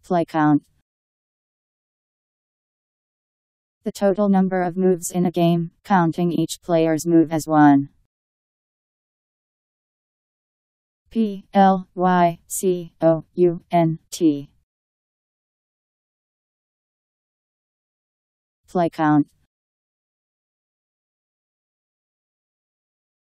Plycount. The total number of moves in a game, counting each player's move as one. Plycount. Plycount.